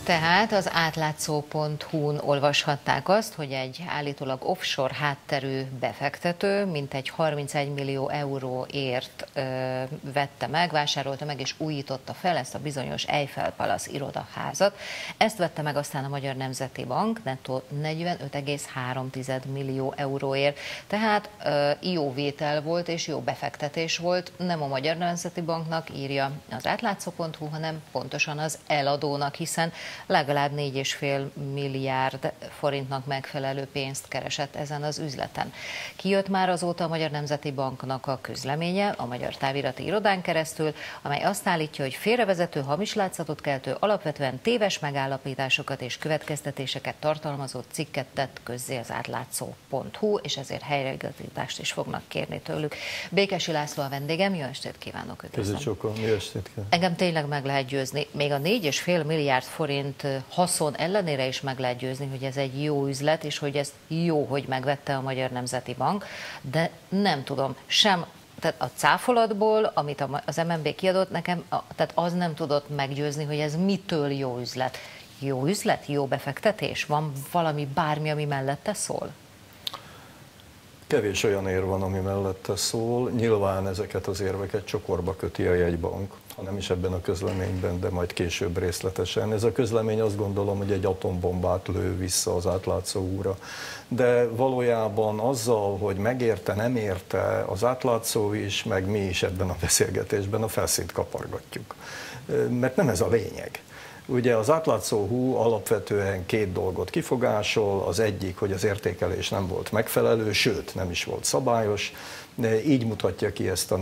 Tehát az átlátszó.hu-n olvashatták azt, hogy egy állítólag offshore hátterű befektető mintegy 31 millió euróért vette meg, vásárolta meg és újította fel ezt a bizonyos Eiffel Palace irodaházat. Ezt vette meg aztán a Magyar Nemzeti Bank nettó 45,3 millió euróért. Tehát jó vétel volt és jó befektetés volt, nem a Magyar Nemzeti Banknak, írja az átlátszó.hu, hanem pontosan az eladónak, hiszen legalább 4,5 milliárd forintnak megfelelő pénzt keresett ezen az üzleten. Kijött már azóta a Magyar Nemzeti Banknak a közleménye a Magyar Távirati Irodán keresztül, amely azt állítja, hogy félrevezető, hamis látszatot keltő, alapvetően téves megállapításokat és következtetéseket tartalmazó cikket tett közzé az átlátszó.hu, és ezért helyreigazítást is fognak kérni tőlük. Békesi László a vendégem, jó estét kívánok! Köszönöm. Jó estét kívánok! Engem tényleg meg lehet győzni, még a 4,5 milliárd forint haszon ellenére is meg lehet győzni, hogy ez egy jó üzlet, és hogy ez jó, hogy megvette a Magyar Nemzeti Bank, de nem tudom, sem tehát a cáfolatból, amit az MNB kiadott nekem, tehát az nem tudott meggyőzni, hogy ez mitől jó üzlet. Jó üzlet? Jó befektetés? Van valami, bármi, ami mellette szól? Kevés olyan érv van, ami mellette szól. Nyilván ezeket az érveket csokorba köti a jegybank, ha nem is ebben a közleményben, de majd később részletesen. Ez a közlemény azt gondolom, hogy egy atombombát lő vissza az átlátszó úra. De valójában azzal, hogy megérte, nem érte, az átlátszó is, meg mi is ebben a beszélgetésben a felszínt kapargatjuk. Mert nem ez a lényeg. Ugye az átlátszó.hu alapvetően két dolgot kifogásol, az egyik, hogy az értékelés nem volt megfelelő, sőt nem is volt szabályos, de így mutatja ki ezt a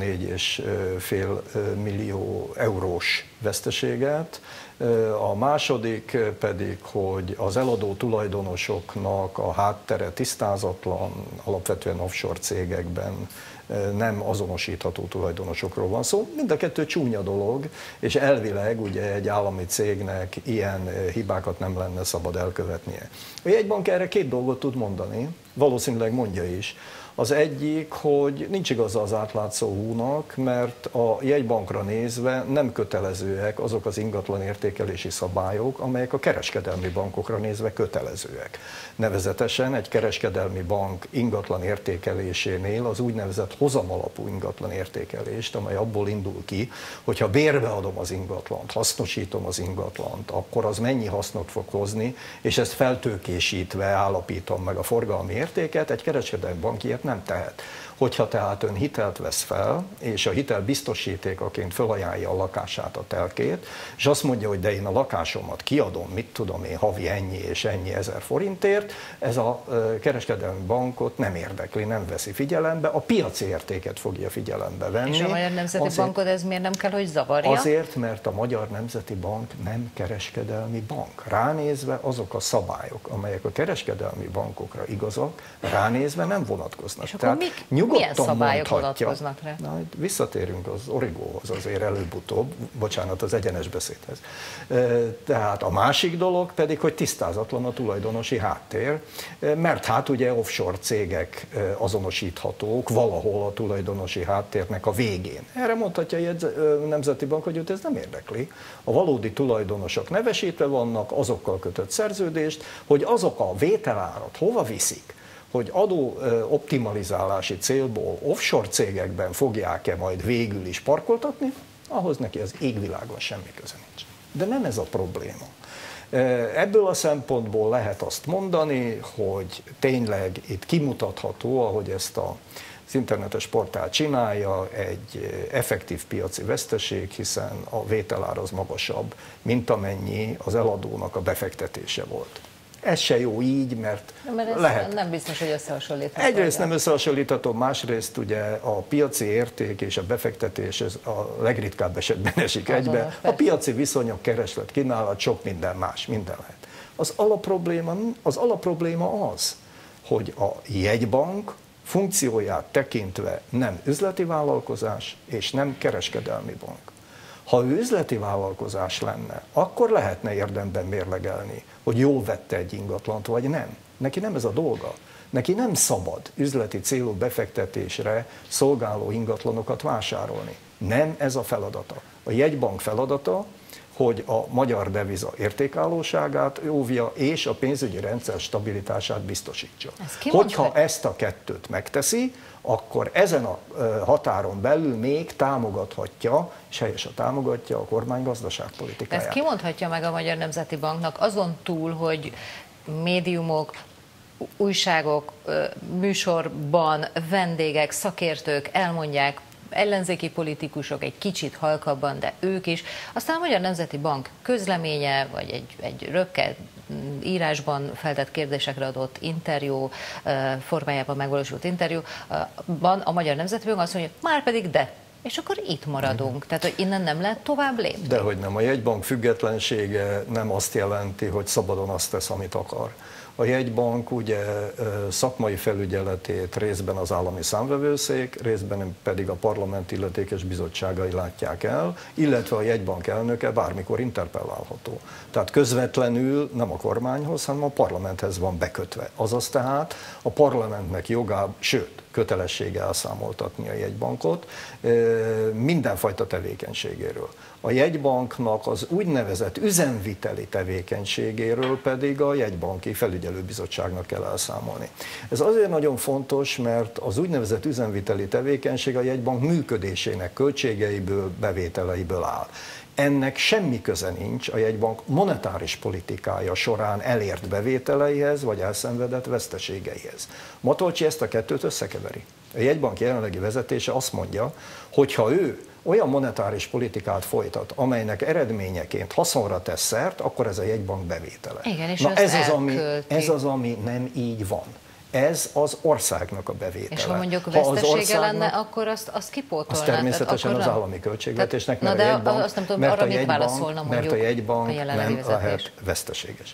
4,5 millió eurós veszteséget. A második pedig, hogy az eladó tulajdonosoknak a háttere tisztázatlan, alapvetően offshore cégekben nem azonosítható tulajdonosokról van szó. Mind a kettő csúnya dolog, és elvileg ugye egy állami cégnek ilyen hibákat nem lenne szabad elkövetnie. A jegybank erre két dolgot tud mondani, valószínűleg mondja is. Az egyik, hogy nincs igaza az átlátszó.hu-nak, mert a jegybankra nézve nem kötelezőek azok az ingatlan értékelési szabályok, amelyek a kereskedelmi bankokra nézve kötelezőek. Nevezetesen egy kereskedelmi bank ingatlan értékelésénél az úgynevezett hozamalapú ingatlan értékelést, amely abból indul ki, hogyha bérbe adom az ingatlant, hasznosítom az ingatlant, akkor az mennyi hasznot fog hozni, és ezt feltőkésítve állapítom meg a forgalmi értéket, egy kereskedelmi bank ilyet nem tehet. Hogyha tehát ön hitelt vesz fel, és a hitel biztosítékaként felajánlja a lakását, a telkét, és azt mondja, hogy de én a lakásomat kiadom, mit tudom én, havi ennyi és ennyi ezer forintért, ez a kereskedelmi bankot nem érdekli, nem veszi figyelembe, a piaci értéket fogja figyelembe venni. És a Magyar Nemzeti Bankot ez miért nem kell, hogy zavarja? Azért, mert a Magyar Nemzeti Bank nem kereskedelmi bank. Ránézve azok a szabályok, amelyek a kereskedelmi bankokra igazak, ránézve nem vonatkoznak. És akkor milyen szabályok vonatkoznak rá? Na, visszatérünk az origóhoz azért előbb-utóbb, bocsánat, az egyenes beszédhez. Tehát a másik dolog pedig, hogy tisztázatlan a tulajdonosi háttér, mert hát ugye offshore cégek azonosíthatók valahol a tulajdonosi háttérnek a végén. Erre mondhatja a Nemzeti Bank, hogy őt ez nem érdekli. A valódi tulajdonosok nevesítve vannak, azokkal kötött szerződést, hogy azok a vételárat hova viszik, hogy adó optimalizálási célból offshore cégekben fogják-e majd végül is parkoltatni, ahhoz neki az égvilágon semmi köze nincs. De nem ez a probléma. Ebből a szempontból lehet azt mondani, hogy tényleg itt kimutatható, ahogy ezt az internetes portál csinálja, egy effektív piaci veszteség, hiszen a vételár az magasabb, mint amennyi az eladónak a befektetése volt. Ez se jó így, mert lehet. Nem biztos, hogy összehasonlítható. Egyrészt nem összehasonlítható, másrészt ugye a piaci érték és a befektetés ez a legritkább esetben esik egybe. A piaci viszonyok, kereslet, kínálat, sok minden más, minden lehet. Az alapprobléma az, hogy a jegybank funkcióját tekintve nem üzleti vállalkozás és nem kereskedelmi bank. Ha ő üzleti vállalkozás lenne, akkor lehetne érdemben mérlegelni, hogy jól vette egy ingatlant, vagy nem. Neki nem ez a dolga. Neki nem szabad üzleti célú befektetésre szolgáló ingatlanokat vásárolni. Nem ez a feladata. A jegybank feladata, hogy a magyar deviza értékállóságát óvja, és a pénzügyi rendszer stabilitását biztosítsa. Hogyha ezt a kettőt megteszi, akkor ezen a határon belül még támogathatja, és helyesen támogatja a kormány gazdaságpolitikáját. Ezt kimondhatja meg a Magyar Nemzeti Banknak azon túl, hogy médiumok, újságok, műsorban vendégek, szakértők elmondják, ellenzéki politikusok egy kicsit halkabban, de ők is. Aztán a Magyar Nemzeti Bank közleménye, vagy egy röpke írásban feltett kérdésekre adott interjú, formájában megvalósult interjúban a Magyar Nemzeti Bank azt mondja, már pedig de. És akkor itt maradunk. Tehát, hogy innen nem lehet tovább lépni. Dehogy nem. A jegybank függetlensége nem azt jelenti, hogy szabadon azt tesz, amit akar. A jegybank ugye szakmai felügyeletét részben az állami számvevőszék, részben pedig a parlament illetékes bizottságai látják el, illetve a jegybank elnöke bármikor interpellálható. Tehát közvetlenül nem a kormányhoz, hanem a parlamenthez van bekötve. Azaz tehát a parlamentnek jogában, sőt, kötelessége elszámoltatni a jegybankot mindenfajta tevékenységéről. A jegybanknak az úgynevezett üzemviteli tevékenységéről pedig a jegybanki felügyelőbizottságnak kell elszámolni. Ez azért nagyon fontos, mert az úgynevezett üzemviteli tevékenység a jegybank működésének költségeiből, bevételeiből áll. Ennek semmi köze nincs a jegybank monetáris politikája során elért bevételeihez, vagy elszenvedett veszteségeihez. Matolcsi ezt a kettőt összekeveri. A jegybank jelenlegi vezetése azt mondja, hogy ha ő olyan monetáris politikát folytat, amelynek eredményeként haszonra tesz szert, akkor ez a jegybank bevétele. Igen, és na ez az, ami nem így van. Ez az országnak a bevétele. És ha mondjuk vesztesége lenne, akkor azt kipótolná? Az természetesen az állami költségvetésnek, mert a jegybank nem lehet veszteséges.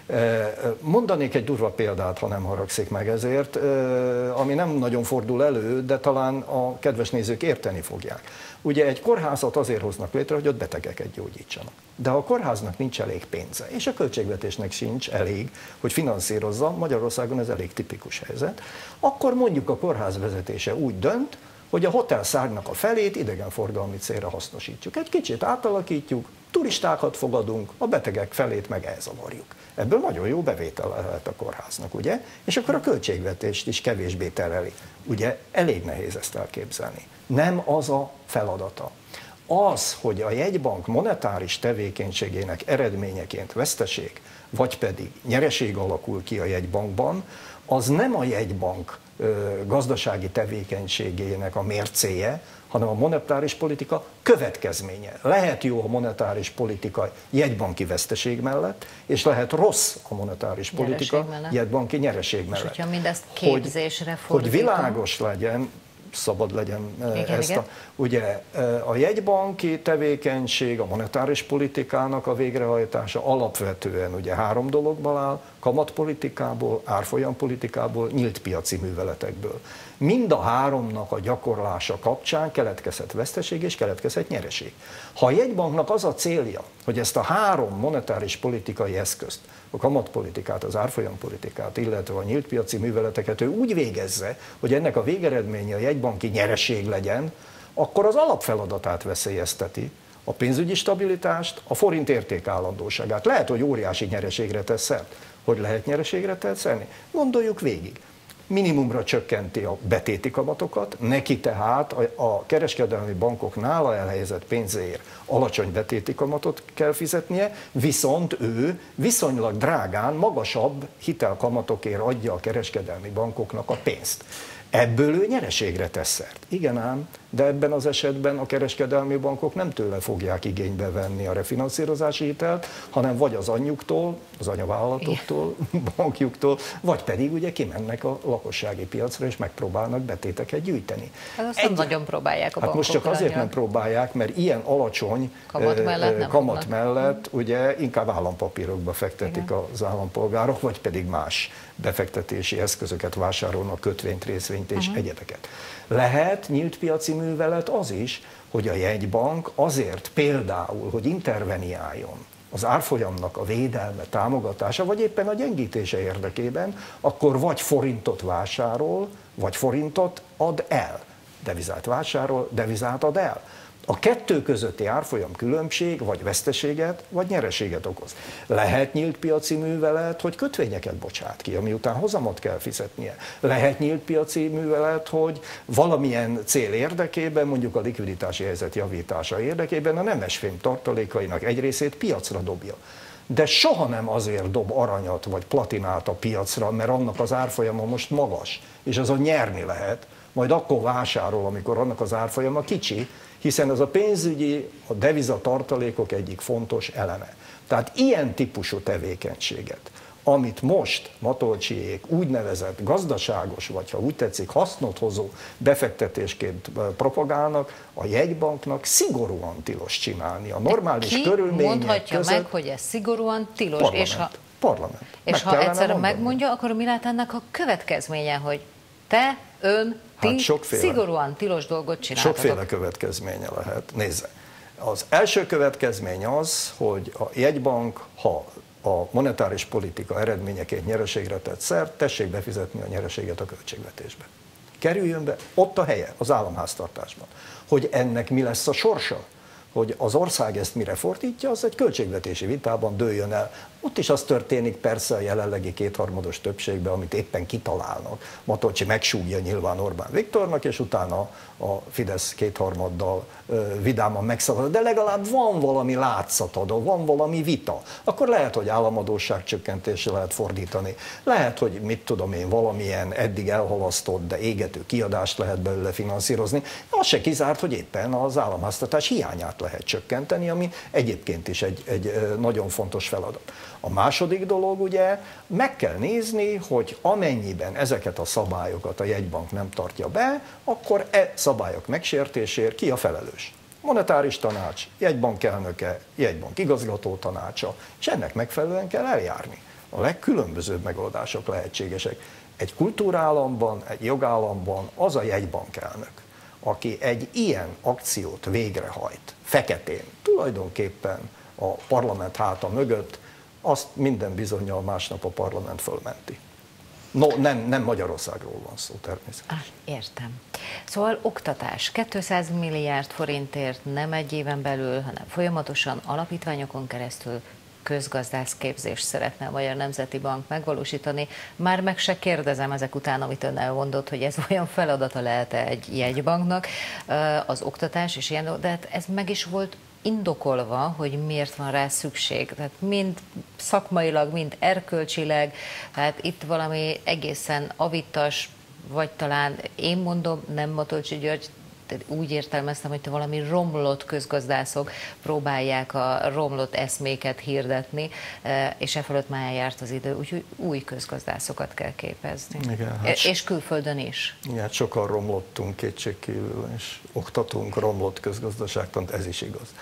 Mondanék egy durva példát, ha nem haragszik meg ezért, ami nem nagyon fordul elő, de talán a kedves nézők érteni fogják. Ugye egy kórházat azért hoznak létre, hogy ott betegeket gyógyítsanak. De ha a kórháznak nincs elég pénze, és a költségvetésnek sincs elég, hogy finanszírozza, Magyarországon ez elég tipikus helyzet, akkor mondjuk a kórház vezetése úgy dönt, hogy a hotelszárnynak a felét idegenforgalmi célra hasznosítjuk. Egy kicsit átalakítjuk, turistákat fogadunk, a betegek felét meg elzavarjuk. Ebből nagyon jó bevétel lehet a kórháznak, ugye? És akkor a költségvetést is kevésbé tereli. Ugye elég nehéz ezt elképzelni. Nem az a feladata. Az, hogy a jegybank monetáris tevékenységének eredményeként veszteség, vagy pedig nyereség alakul ki a jegybankban, az nem a jegybank gazdasági tevékenységének a mércéje, hanem a monetáris politika következménye. Lehet jó a monetáris politika jegybanki veszteség mellett, és lehet rossz a monetáris politika jegybanki nyereség mellett. És hogyha mindezt képzésre fordítom. Hogy világos legyen, szabad legyen igen. Ugye a jegybanki tevékenység, a monetáris politikának a végrehajtása alapvetően ugye 3 dologból áll, kamatpolitikából, árfolyampolitikából, nyílt piaci műveletekből. Mind a 3-nak a gyakorlása kapcsán keletkezhet veszteség és keletkezhet nyereség. Ha a jegybanknak az a célja, hogy ezt a 3 monetáris politikai eszközt, a kamatpolitikát, az árfolyampolitikát, illetve a nyílt piaci műveleteket ő úgy végezze, hogy ennek a végeredménye a jegybanki nyereség legyen, akkor az alapfeladatát veszélyezteti, a pénzügyi stabilitást, a forint értékállandóságát. Lehet, hogy óriási nyereségre tesz szert. Hogy lehet nyereségre tenni? Gondoljuk végig. Minimumra csökkenti a betéti kamatokat, neki tehát a kereskedelmi bankok nála elhelyezett pénzéért alacsony betéti kamatot kell fizetnie, viszont ő viszonylag drágán, magasabb hitelkamatokért adja a kereskedelmi bankoknak a pénzt. Ebből ő nyereségre tesz szert. Igen ám, de ebben az esetben a kereskedelmi bankok nem tőle fogják igénybe venni a refinanszírozási hitelt, hanem vagy az anyjuktól, az anyavállalatoktól, bankjuktól, vagy pedig ugye kimennek a lakossági piacra és megpróbálnak betéteket gyűjteni. Azt nem nagyon próbálják a bankok. Most csak azért nem próbálják, mert ilyen alacsony kamat mellett ugye inkább állampapírokba fektetik igen. Az állampolgárok, vagy pedig más befektetési eszközöket vásárolnak, kötvényt, részvényt és egyebeket. Lehet nyílt piaci művelet az is, hogy a jegybank azért például, hogy interveniáljon az árfolyamnak a védelme, támogatása, vagy éppen a gyengítése érdekében, akkor vagy forintot vásárol, vagy forintot ad el. Devizát vásárol, devizát ad el. A kettő közötti árfolyam különbség vagy veszteséget, vagy nyereséget okoz. Lehet nyílt piaci művelet, hogy kötvényeket bocsát ki, ami után hozamot kell fizetnie. Lehet nyílt piaci művelet, hogy valamilyen cél érdekében, mondjuk a likviditási helyzet javítása érdekében a nemesfém tartalékainak egy részét piacra dobja. De soha nem azért dob aranyat vagy platinát a piacra, mert annak az árfolyama most magas, és azon nyerni lehet, majd akkor vásárol, amikor annak az árfolyama kicsi, hiszen az a pénzügyi, a devizatartalékok egyik fontos eleme. Tehát ilyen típusú tevékenységet, amit most Matolcsiék úgynevezett gazdaságos, vagy ha úgy tetszik, hasznot hozó befektetésként propagálnak, a jegybanknak szigorúan tilos csinálni. A normális körülmények mondhatja között meg, hogy ez szigorúan tilos? Parlament. És ha egyszer megmondja, akkor mi lehet ennek a következménye, hogy te, ti szigorúan tilos dolgot csináltatok? Sokféle következménye lehet. Nézze, az első következmény az, hogy a jegybank, ha a monetáris politika eredményeként nyereségre tett szert, tessék befizetni a nyereséget a költségvetésbe. Kerüljön be, ott a helye, az államháztartásban. Hogy ennek mi lesz a sorsa, hogy az ország ezt mire fordítja, az egy költségvetési vitában dőljön el. Ott is az történik persze a jelenlegi kétharmados többségben, amit éppen kitalálnak. Matolcsi megsúgja nyilván Orbán Viktornak, és utána a Fidesz kétharmaddal vidáman megszavaz. De legalább van valami látszatadó, van valami vita. Akkor lehet, hogy államadósság csökkentésre lehet fordítani. Lehet, hogy mit tudom én, valamilyen eddig elhalasztott, de égető kiadást lehet belőle finanszírozni. Az se kizárt, hogy éppen az államháztartás hiányát lehet csökkenteni, ami egyébként is egy nagyon fontos feladat. A második dolog ugye, meg kell nézni, hogy amennyiben ezeket a szabályokat a jegybank nem tartja be, akkor szabályok megsértésért ki a felelős? Monetáris tanács, jegybank elnöke, jegybank igazgató tanácsa, és ennek megfelelően kell eljárni. A legkülönbözőbb megoldások lehetségesek. Egy kultúrállamban, egy jogállamban az a jegybank elnök, aki egy ilyen akciót végrehajt, feketén, tulajdonképpen a parlament háta mögött, azt minden bizonnyal másnap a parlament fölmenti. No, nem Magyarországról van szó természetesen. Értem. Szóval oktatás. 200 milliárd forintért nem egy éven belül, hanem folyamatosan alapítványokon keresztül közgazdászképzést szeretne a Magyar Nemzeti Bank megvalósítani. Már meg se kérdezem ezek után, amit ön elmondott, hogy ez olyan feladata lehet-e egy jegybanknak, az oktatás és ilyen, de hát ez meg is volt indokolva, hogy miért van rá szükség. Tehát mind szakmailag, mind erkölcsileg, tehát itt valami egészen avitas, vagy talán én mondom, nem Matolcsy György, úgy értelmeztem, hogy valami romlott közgazdászok próbálják a romlott eszméket hirdetni, és e fölött már eljárt az idő, úgyhogy új közgazdászokat kell képezni. Igen, és külföldön is. Igen, sokan romlottunk kétségkívül, és oktatunk romlott közgazdaságtant, ez is igaz.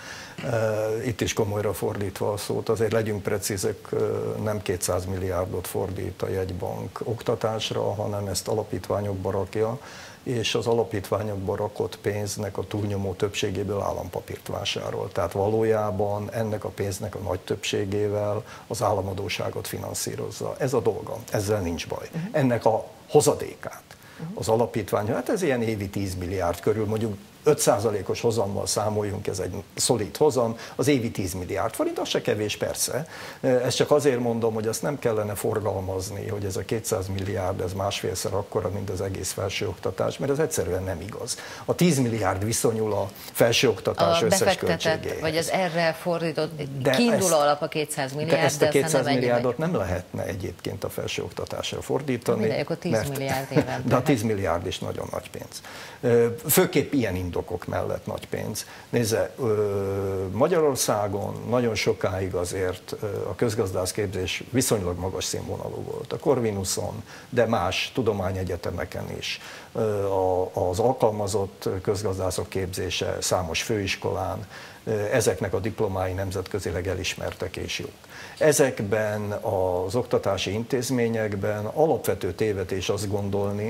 Itt is komolyra fordítva a szót, azért legyünk precízek, nem 200 milliárdot fordít a jegybank oktatásra, hanem ezt alapítványokba rakja, és az alapítványokba rakott pénznek a túlnyomó többségéből állampapírt vásárol. Tehát valójában ennek a pénznek a nagy többségével az államadósságot finanszírozza. Ez a dolga, ezzel nincs baj. Ennek a hozadékát az alapítvány, hát ez ilyen évi 10 milliárd körül, mondjuk 5%-os hozammal számoljunk, ez egy szolid hozam, az évi 10 milliárd forint, az se kevés persze. Ezt csak azért mondom, hogy azt nem kellene forgalmazni, hogy ez a 200 milliárd, ez másfélszer akkora, mint az egész felsőoktatás, mert ez egyszerűen nem igaz. A 10 milliárd viszonyul a felsőoktatás összes költségéhez. Vagy az erre fordított, kiinduló alap a 200 milliárd, de ezt a 200 milliárdot nem lehetne egyébként a felsőoktatásra fordítani. Mindegy, akkor 10 milliárd évente. De a 10 milliárd is nagyon nagy pénz. Főképp ilyen indokok mellett nagy pénz. Nézze, Magyarországon nagyon sokáig azért a közgazdászképzés viszonylag magas színvonalú volt. A Corvinuson, de más tudományegyetemeken is. Az alkalmazott közgazdászok képzése számos főiskolán, ezeknek a diplomái nemzetközileg elismertek és jók. Ezekben az oktatási intézményekben alapvető tévedés azt gondolni,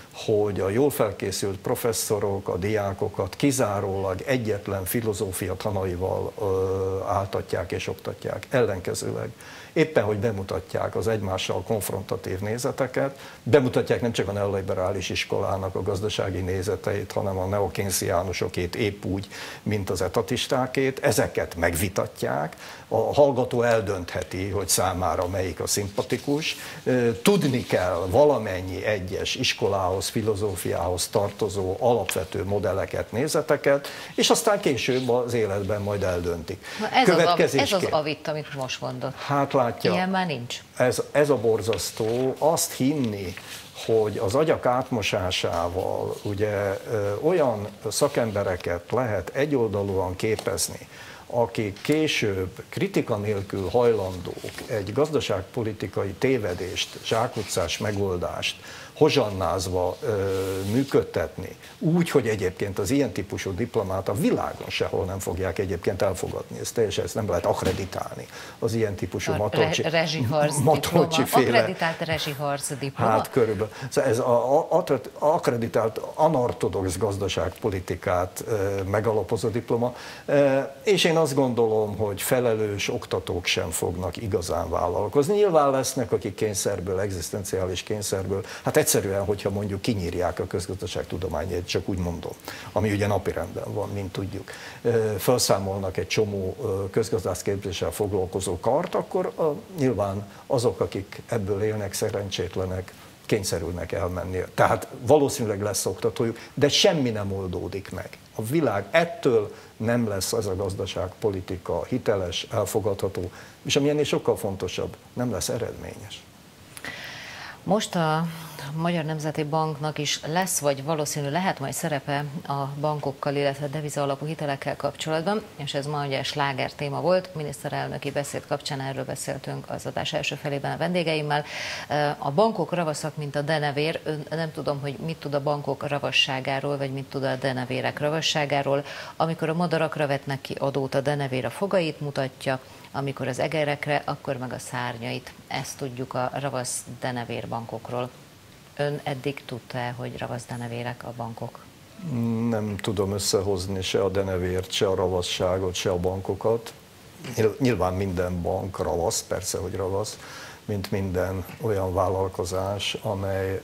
hogy a jól felkészült professzorok a diákokat kizárólag egyetlen filozófia tanaival áltatják és oktatják. Ellenkezőleg éppen, hogy bemutatják az egymással konfrontatív nézeteket, bemutatják nem csak a neoliberális iskolának a gazdasági nézeteit, hanem a neokénsziánusokét épp úgy, mint az etatistákét, ezeket megvitatják, a hallgató eldöntheti, hogy számára melyik a szimpatikus, tudni kell valamennyi egyes iskolához, filozófiához tartozó alapvető modelleket, nézeteket, és aztán később az életben majd eldöntik. Ez az avit, amit most mondott. Hát látja, ilyen már nincs. Ez a borzasztó, azt hinni, hogy az agyak átmosásával ugye olyan szakembereket lehet egyoldalúan képezni, akik később kritika nélkül hajlandók egy gazdaságpolitikai tévedést, zsákutcás megoldást hozsannázva működtetni, úgy, hogy egyébként az ilyen típusú diplomát a világon sehol nem fogják egyébként elfogadni. Ez teljesen, ezt nem lehet akkreditálni. Az ilyen típusú Matolcsi-féle. Akkreditált rezsiharc diploma? Hát körülbelül. Ez az akkreditált anartodox gazdaságpolitikát megalapozó diploma, és én azt gondolom, hogy felelős oktatók sem fognak igazán vállalkozni. Nyilván lesznek, akik kényszerből, egzisztenciális kényszerből, hát egyszerűen, hogyha mondjuk kinyírják a közgazdaságtudományát, csak úgy mondom, ami ugye napirenden van, mint tudjuk, felszámolnak egy csomó közgazdászképzéssel foglalkozó kart, akkor nyilván azok, akik ebből élnek, szerencsétlenek, kényszerülnek elmenni. Tehát valószínűleg lesz oktatójuk, de semmi nem oldódik meg. A világ ettől nem lesz ez a gazdaságpolitika hiteles, elfogadható, és ami ennél sokkal fontosabb, nem lesz eredményes. Most a Magyar Nemzeti Banknak is lesz, vagy valószínű lehet majd szerepe a bankokkal, illetve deviza alapú hitelekkel kapcsolatban, és ez ma ugye sláger téma volt, miniszterelnöki beszéd kapcsán erről beszéltünk az adás első felében a vendégeimmel. A bankok ravaszak, mint a denevér, nem tudom, hogy mit tud a bankok ravasságáról, vagy mit tud a denevérek ravasságáról. Amikor a madarakra vetnek ki adót, a denevér a fogait mutatja, amikor az egerekre, akkor meg a szárnyait. Ezt tudjuk a ravasz denevér bankokról. Ön eddig tudta, hogy ravasz denevérek a bankok? Nem tudom összehozni se a denevért, se a ravasságot, se a bankokat. Nyilván minden bank ravasz, persze, hogy ravasz, mint minden olyan vállalkozás, amely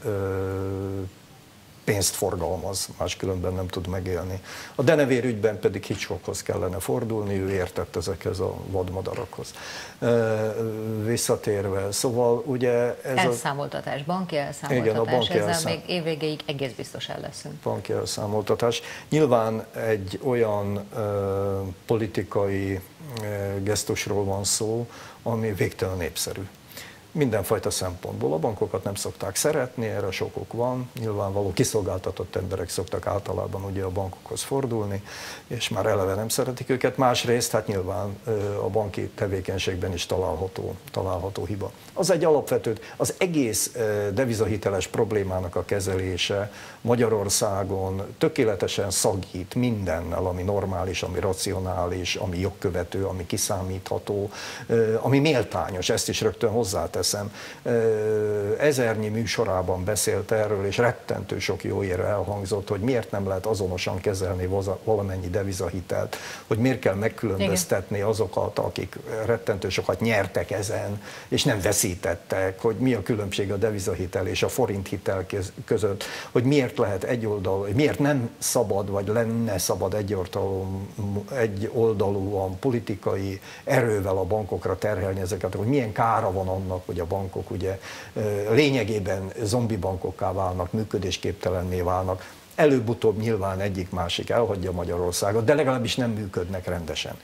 pénzt forgalmaz, máskülönben nem tud megélni. A denevér ügyben pedig Hitchcockhoz kellene fordulni, ő értett ezekhez a vadmadarakhoz. Visszatérve, szóval ugye ez elszámoltatás, banki elszámoltatás, igen, a banki ezzel még évvégéig egész biztos el leszünk. Banki elszámoltatás. Nyilván egy olyan politikai gesztusról van szó, ami végtelen népszerű. Mindenfajta szempontból. A bankokat nem szokták szeretni, erre sok ok van. Nyilvánvaló kiszolgáltatott emberek szoktak általában ugye a bankokhoz fordulni, és már eleve nem szeretik őket. Másrészt, hát nyilván a banki tevékenységben is található hiba. Az egy alapvető, az egész devizahiteles problémának a kezelése Magyarországon tökéletesen szagít mindennel, ami normális, ami racionális, ami jogkövető, ami kiszámítható, ami méltányos, ezt is rögtön hozzáteszem. Ezernyi műsorában beszélt erről, és rettentő sok jó érve elhangzott, hogy miért nem lehet azonosan kezelni valamennyi devizahitelt, hogy miért kell megkülönböztetni azokat, akik rettentő sokat nyertek ezen, és nem veszítettek, hogy mi a különbség a devizahitel és a forinthitel között, hogy miért lehet egyoldalú, miért nem szabad, vagy lenne szabad egyoldalúan politikai erővel a bankokra terhelni ezeket, hogy milyen kára van annak, hogy a bankok ugye lényegében zombi bankokká válnak, működésképtelenné válnak. Előbb-utóbb nyilván egyik-másik elhagyja Magyarországot, de legalábbis nem működnek rendesen.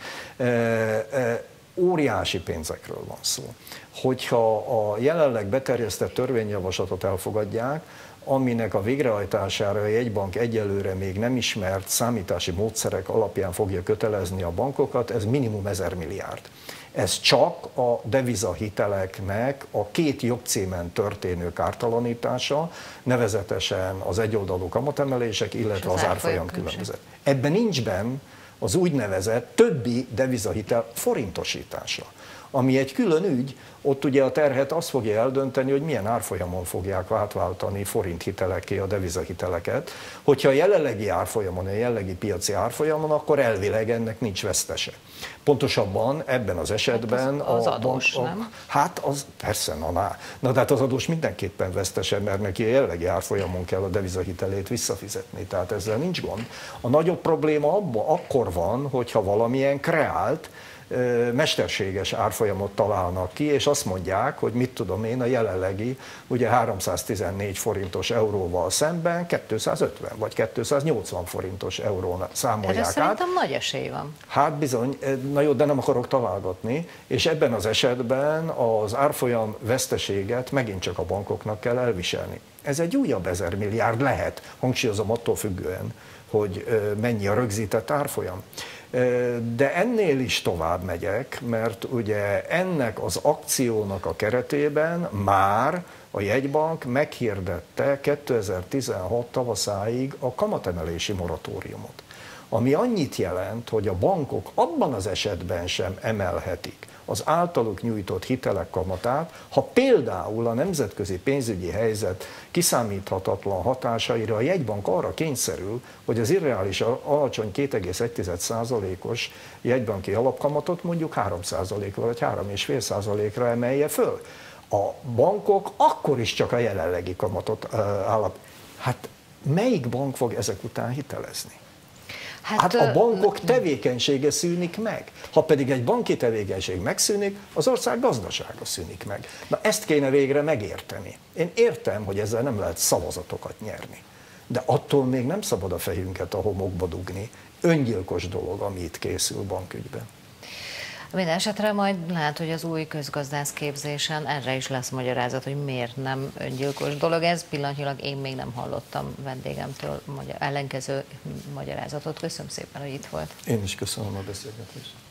Óriási pénzekről van szó. Hogyha a jelenleg beterjesztett törvényjavaslatot elfogadják, aminek a végrehajtására a jegybank egyelőre még nem ismert számítási módszerek alapján fogja kötelezni a bankokat, ez minimum 1000 milliárd. Ez csak a devizahiteleknek a két jogcímen történő kártalanítása, nevezetesen az egyoldalú kamatemelések, illetve az árfolyam különbözet. Ebben nincs benne az úgynevezett többi devizahitel forintosítása, ami egy külön ügy. Ott ugye a terhet azt fogja eldönteni, hogy milyen árfolyamon fogják átváltani forinthitelekké a devizahiteleket. Hogyha a jelenlegi árfolyamon, a jelenlegi piaci árfolyamon, akkor elvileg ennek nincs vesztese. Pontosabban ebben az esetben az adós, nem? Hát az persze, na de hát az adós mindenképpen vesztese, mert neki a jelenlegi árfolyamon kell a devizahitelét visszafizetni, tehát ezzel nincs gond. A nagyobb probléma akkor van, hogyha valamilyen kreált, mesterséges árfolyamot találnak ki, és azt mondják, hogy mit tudom én, a jelenlegi ugye 314 forintos euróval szemben 250 vagy 280 forintos eurónak számolják át. Szerintem nagy esély van. Hát bizony, na jó, de nem akarok találgatni, és ebben az esetben az árfolyam veszteséget megint csak a bankoknak kell elviselni. Ez egy újabb 1000 milliárd lehet, hangsúlyozom attól függően, hogy mennyi a rögzített árfolyam. De ennél is tovább megyek, mert ugye ennek az akciónak a keretében már a jegybank meghirdette 2016 tavaszáig a kamatemelési moratóriumot, ami annyit jelent, hogy a bankok abban az esetben sem emelhetik az általuk nyújtott hitelek kamatát, ha például a nemzetközi pénzügyi helyzet kiszámíthatatlan hatásaira a jegybank arra kényszerül, hogy az irreális alacsony 2,1%-os jegybanki alapkamatot mondjuk 3%-ra vagy 3,5%-ra emelje föl. A bankok akkor is csak a jelenlegi kamatot Hát melyik bank fog ezek után hitelezni? Hát a bankok tevékenysége szűnik meg. Ha pedig egy banki tevékenység megszűnik, az ország gazdasága szűnik meg. Na ezt kéne végre megérteni. Én értem, hogy ezzel nem lehet szavazatokat nyerni. De attól még nem szabad a fejünket a homokba dugni. Öngyilkos dolog, ami itt készül bankügyben. Minden esetre majd lehet, hogy az új közgazdász képzésen erre is lesz magyarázat, hogy miért nem öngyilkos dolog ez. Pillanatnyilag én még nem hallottam vendégemtől ellenkező magyarázatot. Köszönöm szépen, hogy itt volt. Én is köszönöm a beszélgetést.